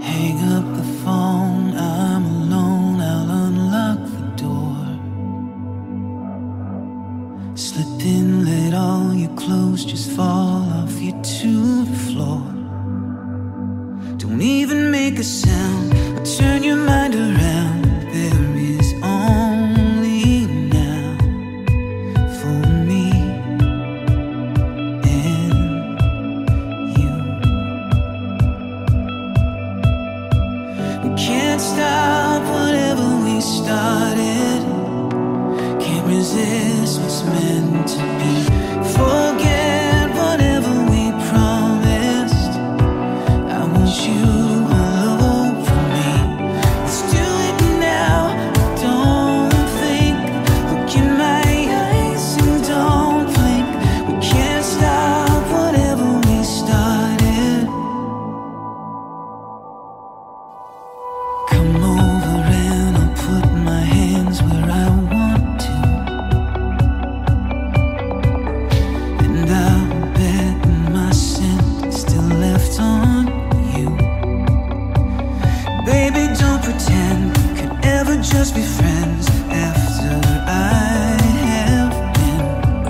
Hang up the phone, I'm alone, I'll unlock the door. Slip in, let all your clothes just fall off you to the floor. Don't even make a sound, or turn your mind around. There is only now for me and you. We can't stop whatever we started. Can't resist what's meant to be. Forget whatever we promised. I want you all over me. Let's do it now. Don't think. Look in my eyes and don't blink. We can't stop whatever we started. Come over and I'll put my hands where I want to, and I'll bet my scent is still left on you. Baby, don't pretend we could ever just be friends after I have been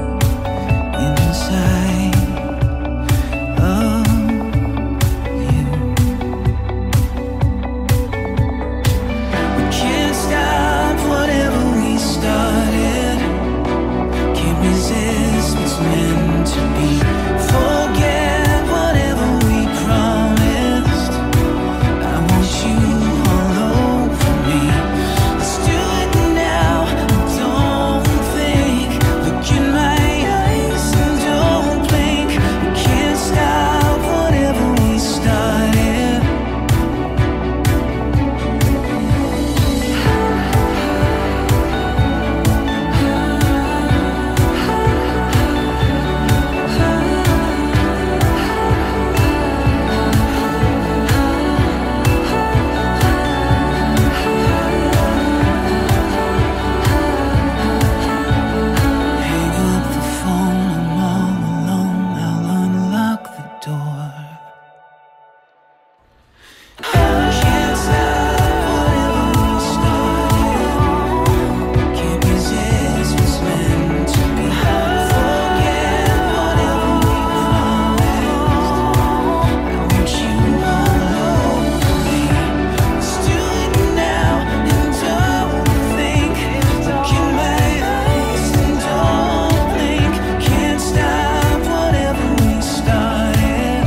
inside of you. We can't stop whatever we started. Can't resist what's meant to be. Forget whatever we promised. I want you all over me. Let's do it now. Don't think. Look in my eyes and don't blink. We can't stop whatever we started. Hang up the phone, I'm all alone, I'll unlock the door. Can't stop whatever we started. Can't resist what's meant to be. Forget whatever we promised. I want you all over me. Let's do it now and don't think. Look in my eyes and don't blink. Can't stop whatever we started.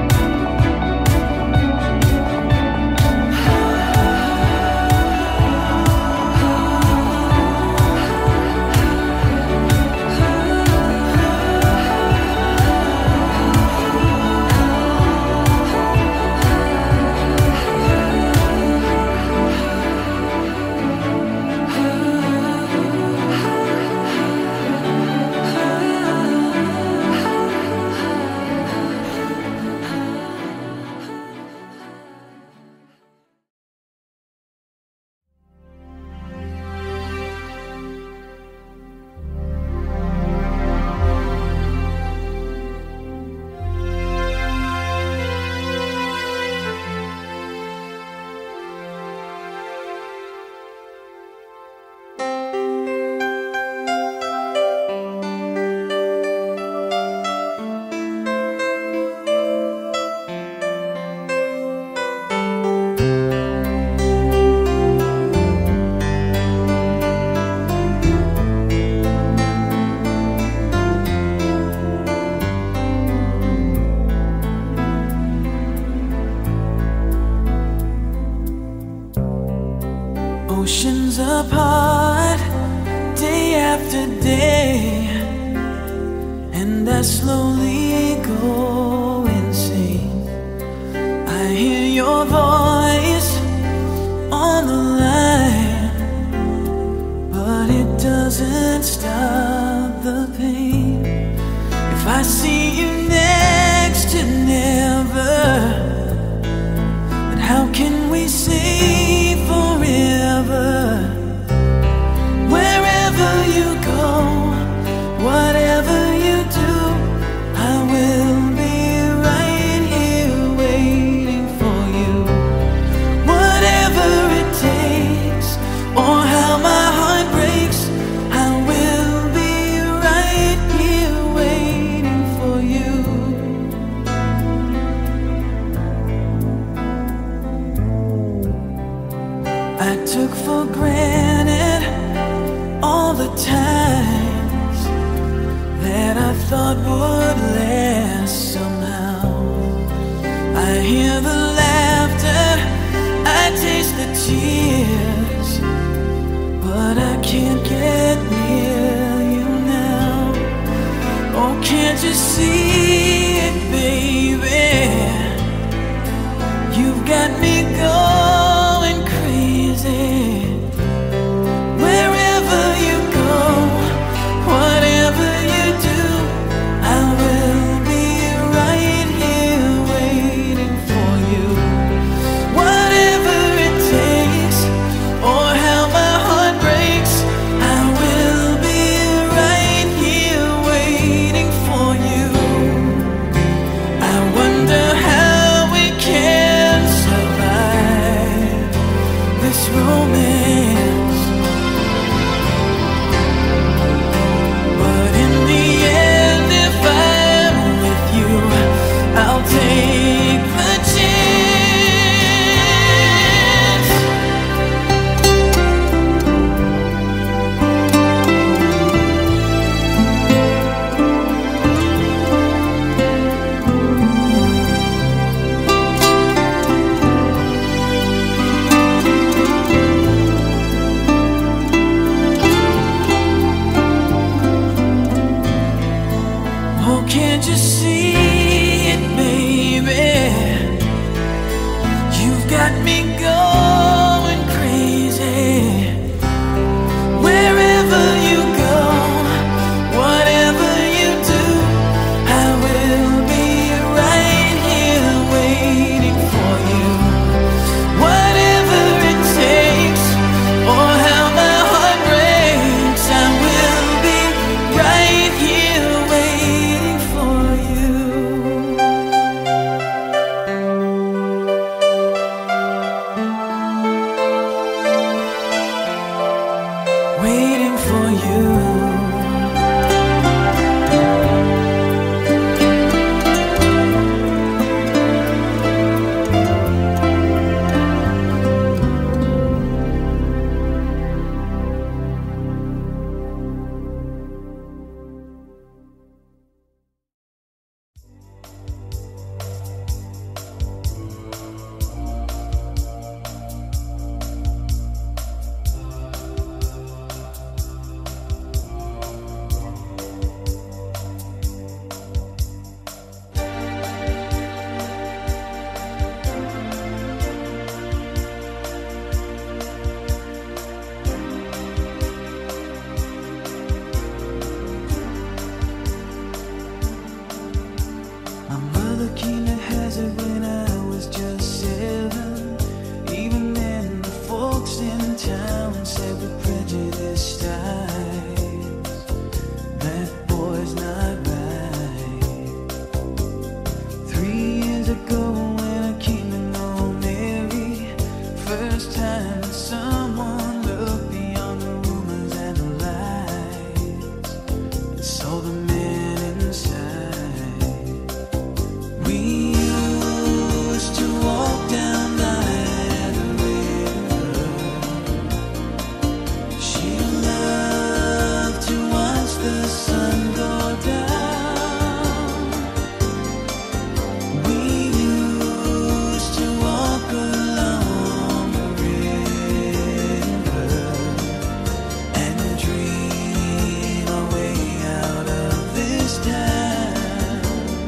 Oceans apart, day after day, and I slowly go insane. I hear your voice on the line, but it doesn't stop the pain. If I see you next to never, then how can we say forever? Wherever you go, whatever you do, I will be right here waiting for you. I took for granted all the times that I thought would last somehow. I hear the laughter, I taste the tears, but I can't get near you now. Oh, can't you see it, baby? You've got me going crazy. Wherever you go, whatever you do, I will be right here waiting for you. Whatever it takes, or how my heart breaks, I will be right here waiting for you. I wonder how we can survive this romance, but in the end, if I'm with you, I'll take the chance. Oh, can't you see it, baby? You've got me going crazy. Wherever you go, whatever you do, I will be right here waiting for you. Whatever it takes, or how my heart breaks, I will be right here waiting for you. Waiting for you. My mother came to hazard when I was just 7. Even then, the folks in town said with prejudiced eyes, that boy's not right. 3 years ago when I came to know Mary, first time that someone looked beyond the rumors and the lies and saw the man inside. We used to walk down by the river. She loved to watch the sun go down. We used to walk along the river and dream our way out of this town.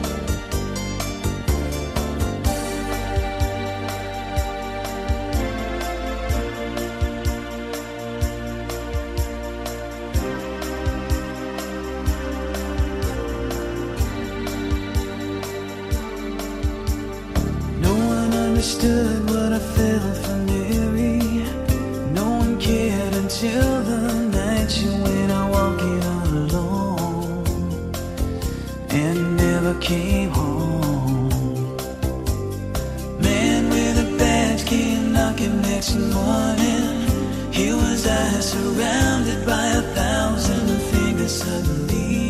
No one understood what I felt for Mary. No one cared until the night she went out walking all alone and never came home. Man with a badge came knocking next morning. Here was I surrounded by 1,000 fingers suddenly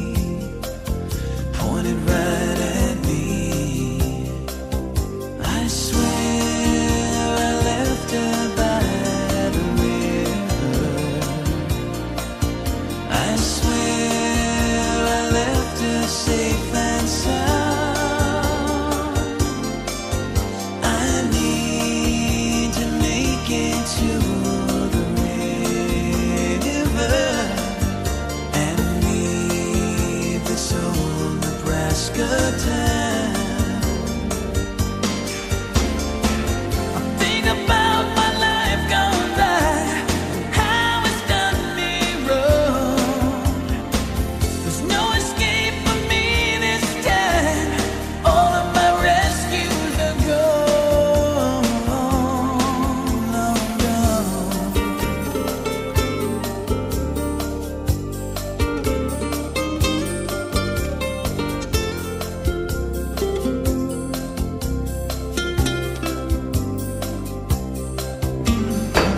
pointed right at me. I swear I left her by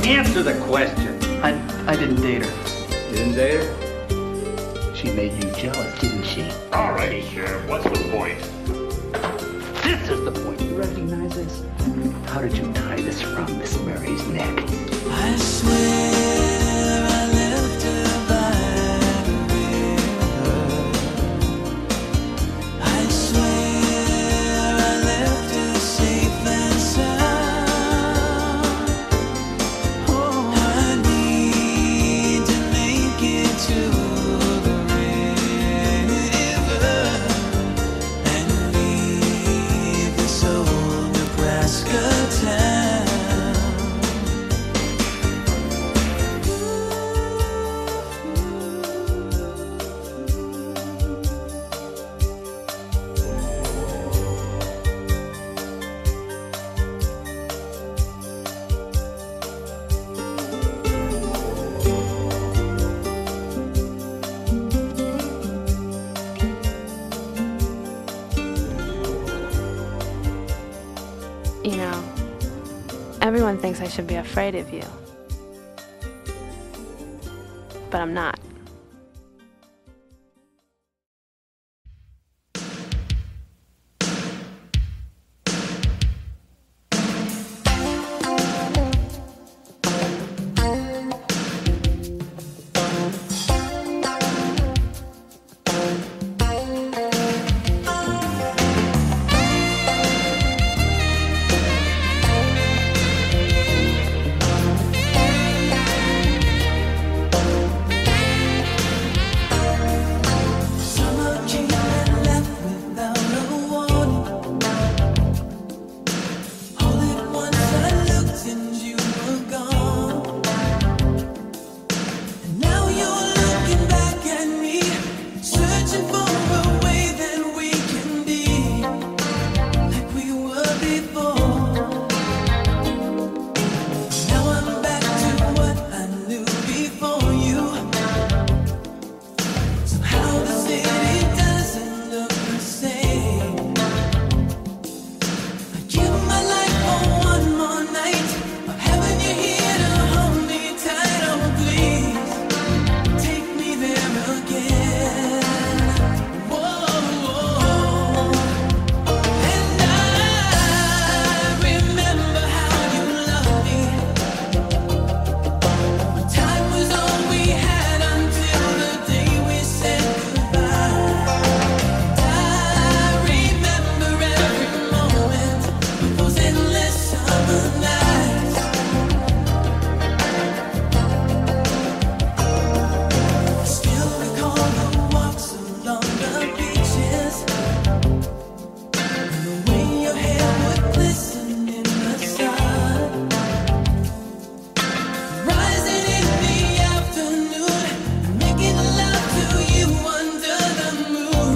Answer the question. I didn't date her. You didn't date her? She made you jealous, didn't she? All right, Sheriff, what's the point? This is the point. You recognize this? How did you tie this around Miss Mary's neck? I swear I left her by the river. I swear I left her safe and sound. Oh, I need to make it to the river and leave this old Nebraska town. You know, everyone thinks I should be afraid of you. But I'm not. Summer came and left without a warning. All at once I looked and you were gone. And now you're looking back at me, searching for a way that we can be like we were before. Now I'm back to what I knew before you. Somehow the city doesn't look the same. I'd give my life for one more night of having you here to hold me tight. Oh, please take me there again. Whoa, and I remember how you loved me. Time was all we had until the day we said goodbye. I remember every moment of those endless summer nights. Still recall the walks along the beaches, and the way your hair would glisten in the sun. Rising in the afternoon, making love to you under the moon.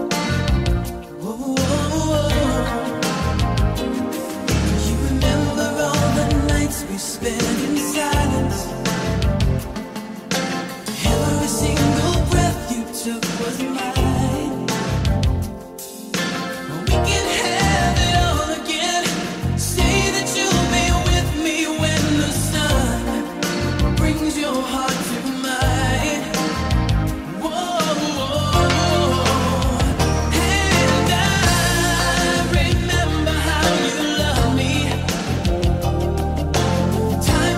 Whoa. You remember all the nights we spent in silence. Every single breath you took was mine. We can have it all again. Say that you'll be with me when the sun brings your heart to mine. Whoa, and I remember how you loved me. Time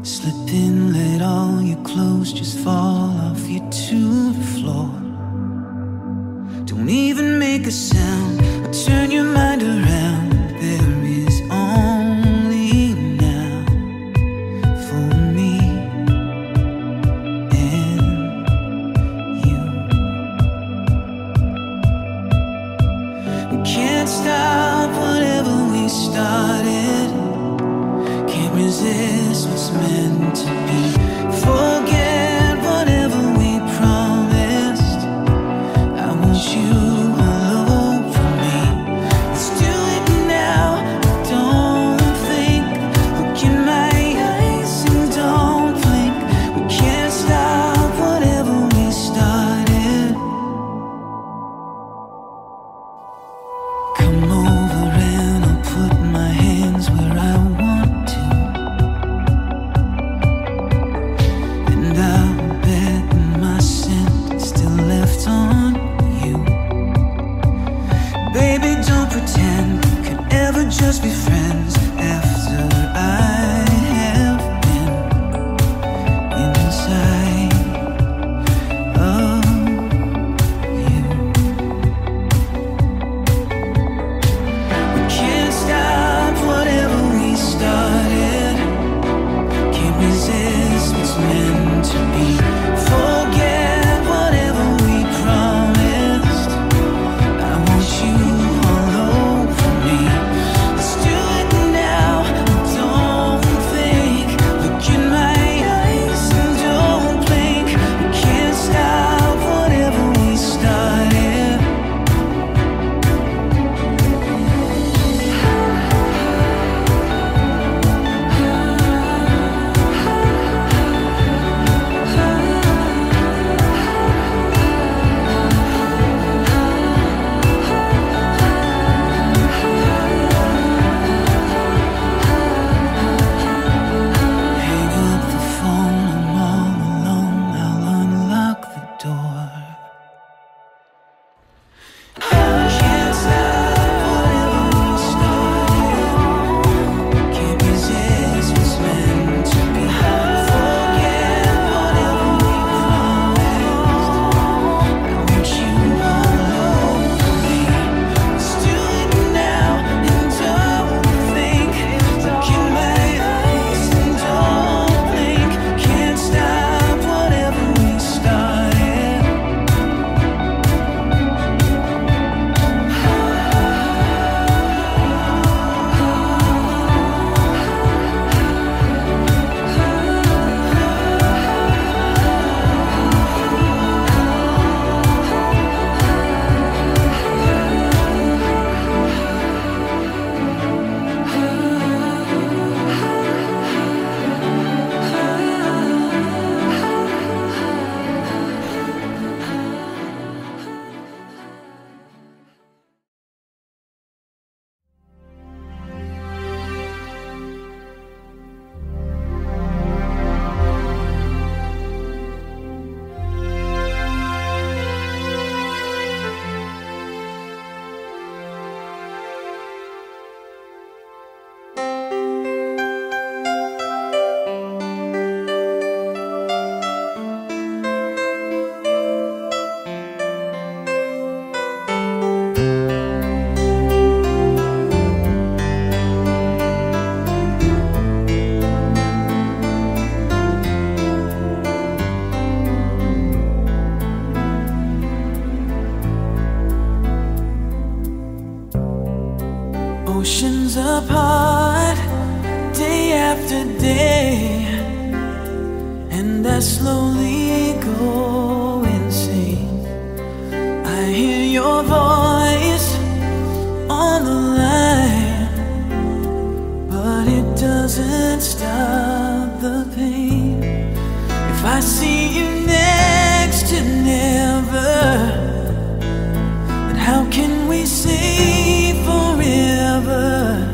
Slip in, let all your clothes just fall off you to the floor. Don't even make a sound or turn your mind around. There is only now for me and you. We can't stop whatever we started. Can't resist what's meant to be. Forget whatever we promised. I want you all over me. Let's do it now. Don't think. Look in my eyes and don't blink. We can't stop whatever we started. Come over and I'll put my hands where I want to. And I'll bet my scent is still left on you. Baby, don't pretend we could ever just be friends after I have been inside of you. We can't stop whatever we started. Can't resist what's meant to be. Forget whatever we promised. I want you all over me. Let's do it now. Don't think. Look in my eyes and don't blink. We can't stop whatever we started. Hang up the phone, I'm all alone. I'll unlock the door. Can't stop whatever we started. Can't resist what's meant to be. Forget whatever we promised. I want you all over me. Let's do it now and don't think. Look in my eyes and don't blink. Can't stop whatever we started. Oceans apart, day after day, and I slowly go insane. I hear your voice on the line, but it doesn't stop the pain. If I see you next to never, then how can we say forever?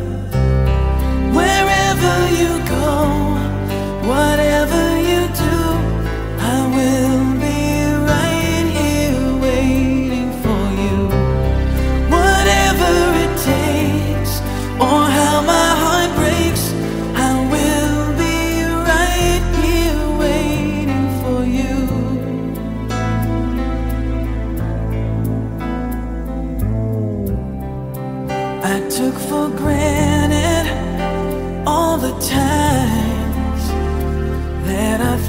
Wherever you go, whatever you do, I will be right here waiting for you. Whatever it takes, or how my heart breaks, I will be right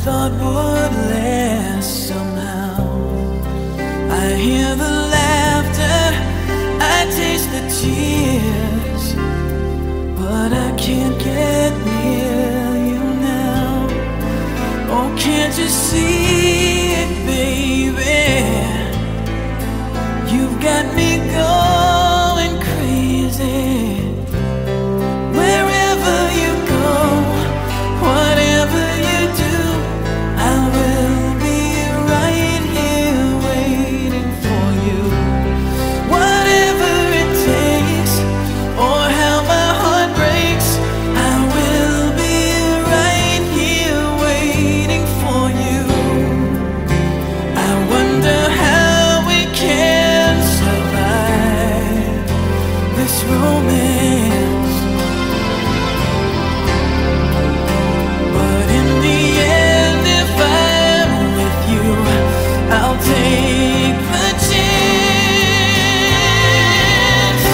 thought would last somehow. I hear the laughter, I taste the tears, but I can't get near you now. Oh, can't you see it, baby? You've got me going crazy. Wherever you go, whatever you do, I will be right here waiting for you. Whatever it takes, or how my heart breaks, I will be right here waiting for you. I wonder how we can survive this romance, but in the end, if I'm with you, I'll take the chance.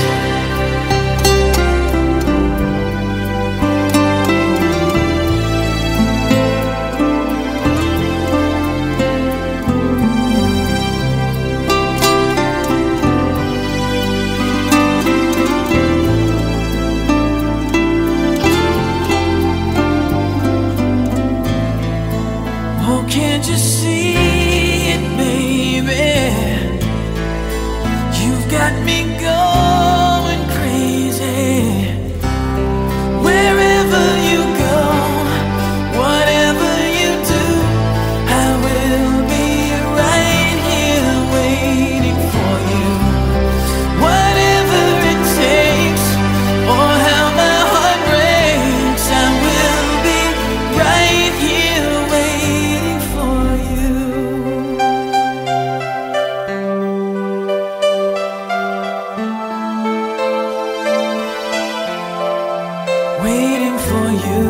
Oh, can't you see it, baby? You've got me going crazy. Wherever you go, whatever you do, I will be right here waiting for you. Whatever it takes, or how my heart breaks, I will be right here waiting for you. Waiting for you.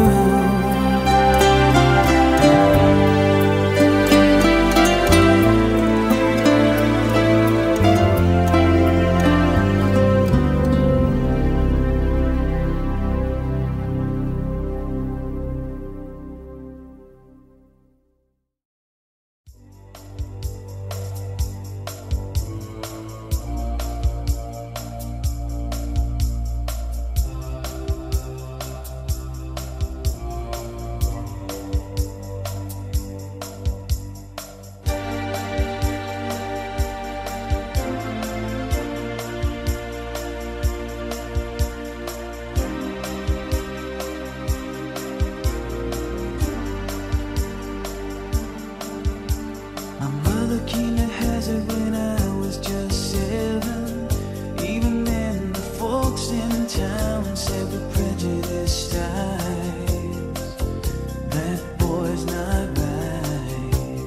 My mother came to hazard when I was just 7. Even then, the folks in town said with prejudiced eyes, that boy's not right.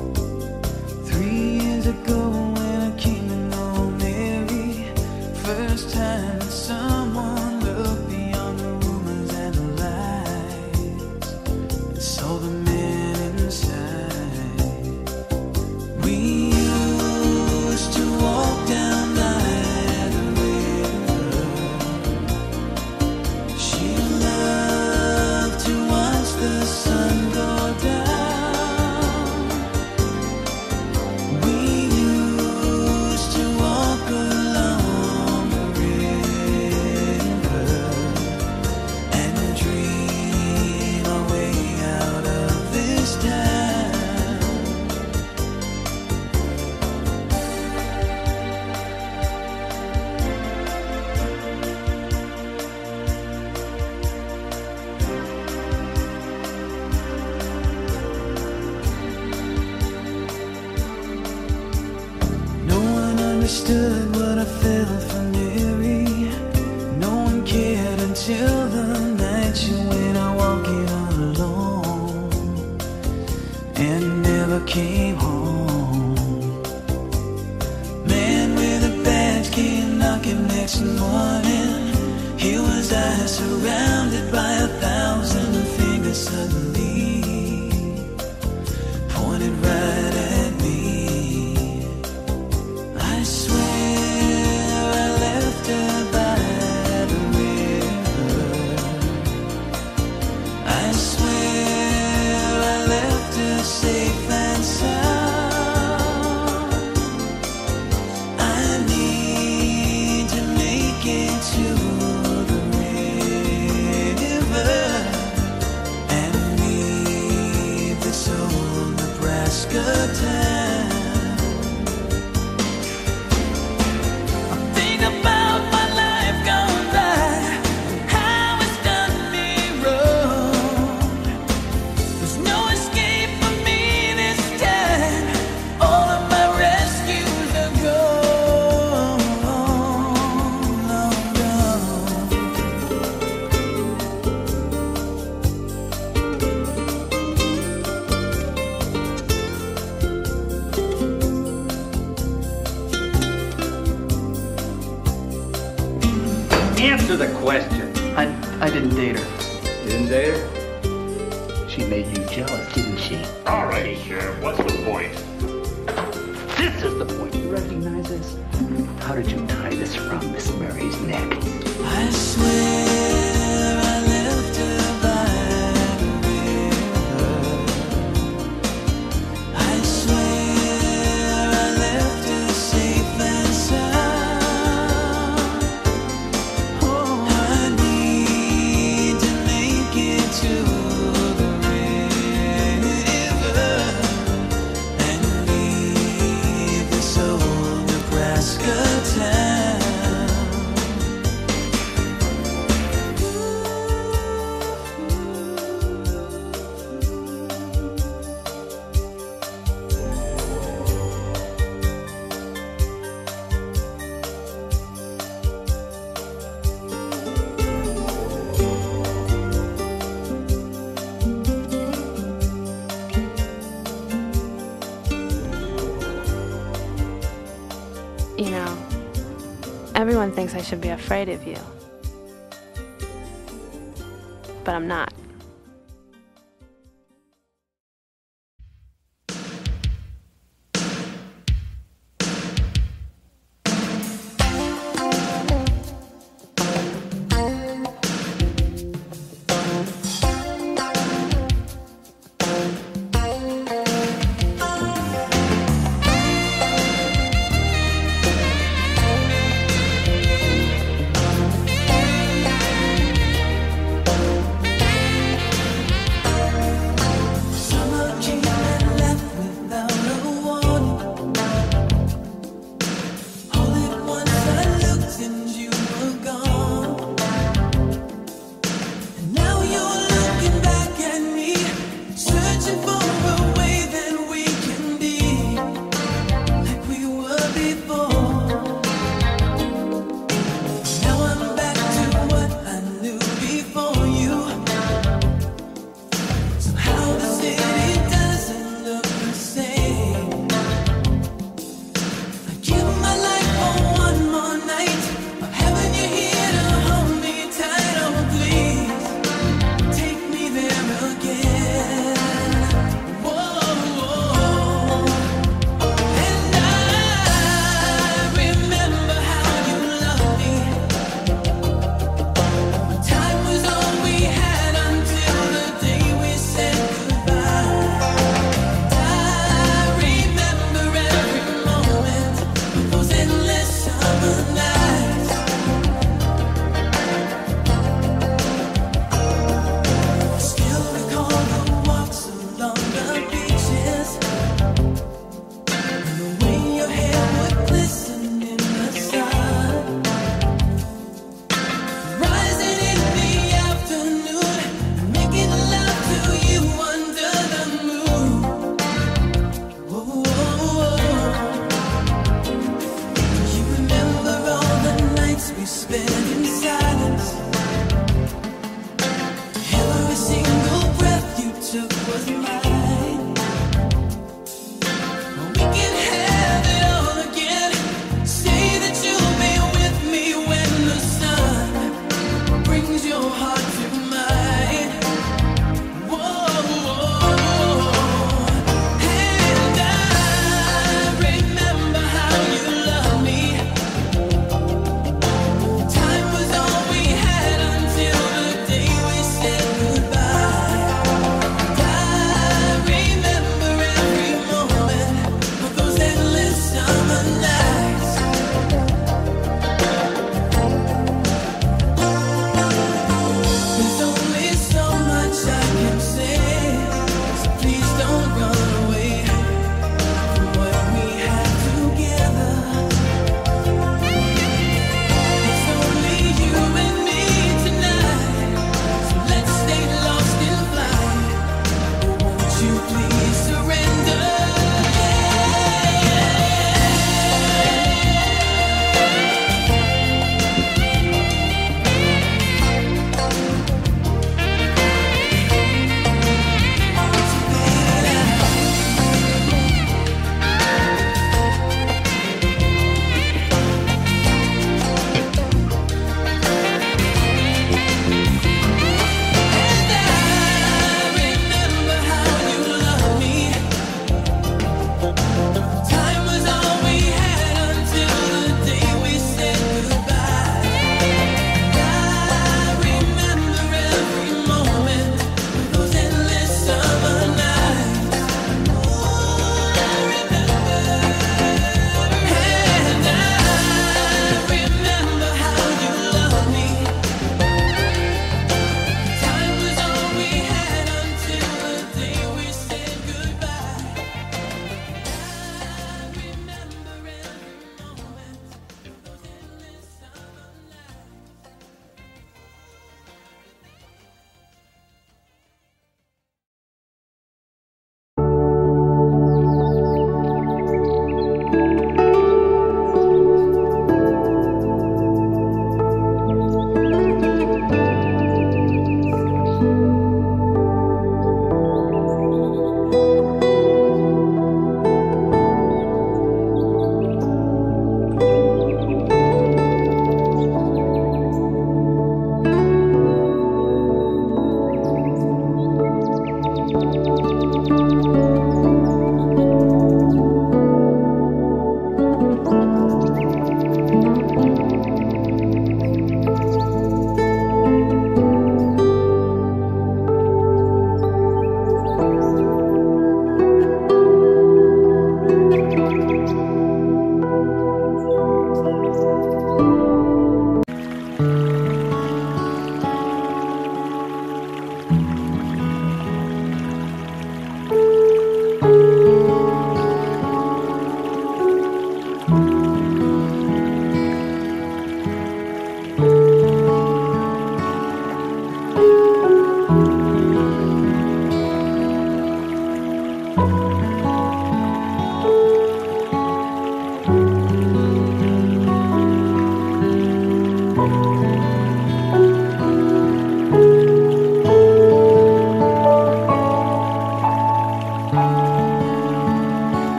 3 years ago when I came to know Mary, first time that someone looked beyond the rumors and the lies and saw the man inside. We used to walk down by the river. She loved to watch the sun go down. We used to walk along the river and dream our way out of this town. No one understood what I felt for Mary. No one cared until the night she went out walking all alone and never came home. Man with a badge came knocking next morning. Here was I surrounded by 1,000 fingers suddenly pointed right at me. I swear I left her by the river. I swear I left her Answer the question. I didn't date her. You didn't date her? She made you jealous, didn't she? Alrighty, Sheriff, what's the point? This is the point. You recognize this? How did you tie this around Miss Mary's neck? I swear I left her by the river. I swear I left her safe and sound. Oh, I need to make it to the river and leave this old Nebraska town. You know, everyone thinks I should be afraid of you. But I'm not. Summer came and left without a warning. All at once I looked and you were gone. And now you're looking back at me, searching for a way that we can be like we were before. Now I'm back to what I knew before you. Somehow the city doesn't look the same. I give my life for one more night of having you here to hold me tight. Oh, please take me there again. Whoa, whoa. And I remember how you loved me. Time was all we had until the day we said goodbye. I remember every moment of those endless summer nights. Still recall the walks along the beaches, and the way your hair would glisten in the sun. Rising in the afternoon, making love to you under the moon. Whoa, whoa, whoa. You remember all the nights we spent in silence. Every single breath you took was mine. We can have it all again. Say that you'll be with me when the sun brings your heart to mine. Whoa, whoa, whoa. And I remember how you loved me. Time was all we had until the day we said goodbye. I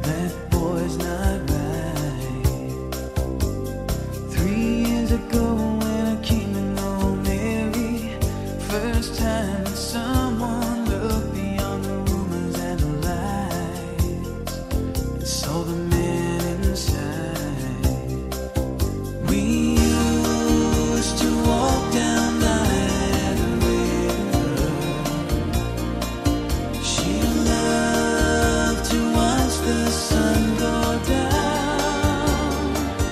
that boy's not right. 3 years ago when I came to know Mary, first time that someone looked beyond the rumors and the lies and saw the man inside. We used to walk down by the river. She loved to watch the sun go down.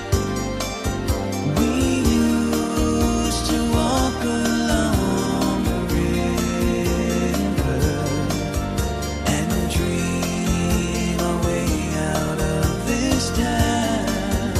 We used to walk along the river and dream our way out of this town.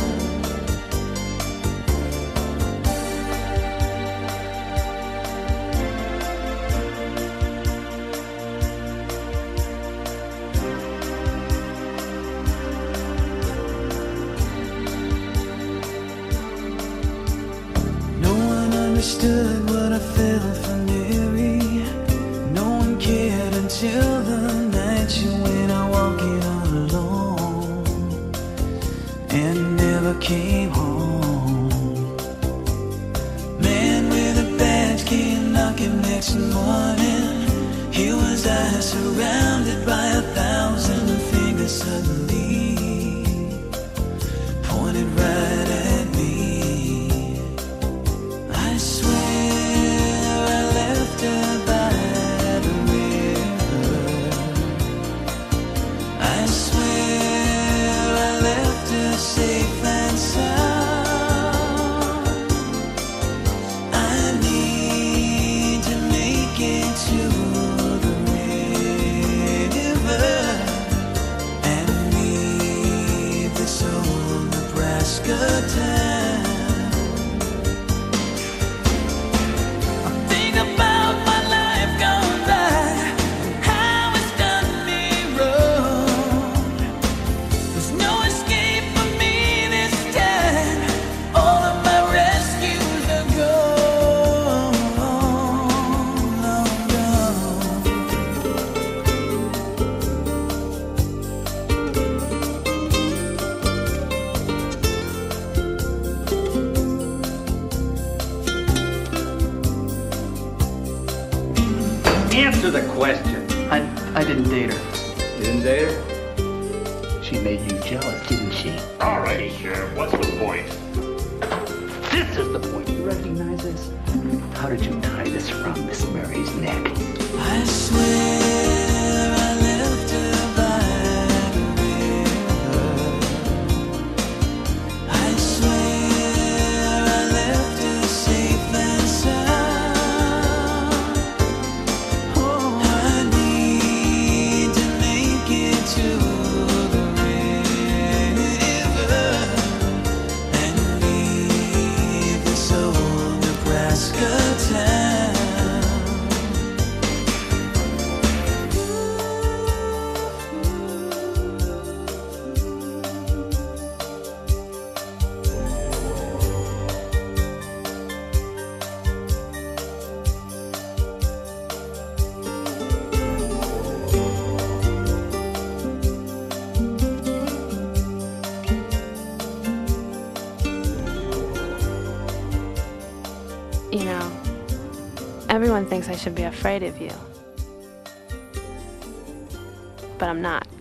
No one understood what I felt for Mary. No one cared until the night she went out walking all alone and never came home. Man with a badge came knocking next morning. Here was I surrounded by 1,000 fingers suddenly pointed right at me. I swear I left her by the river. I swear I left her safe and sound. I need to make it to the river and leave this old Nebraska town. Think about my life gone by, how it's done me wrong. There's no escape for me this time. All of my rescues are gone, long gone. Answer the question. I didn't date her. You didn't date her? She made you jealous, didn't she? Alrighty, Sheriff, what's the point? This is the point. You recognize this? How did you tie this from Miss Mary's neck? I swear I left her by the river. I swear I left her safe and sound. Oh, I need to make it to the river and leave this old Nebraska town. You know, everyone thinks I should be afraid of you. But I'm not.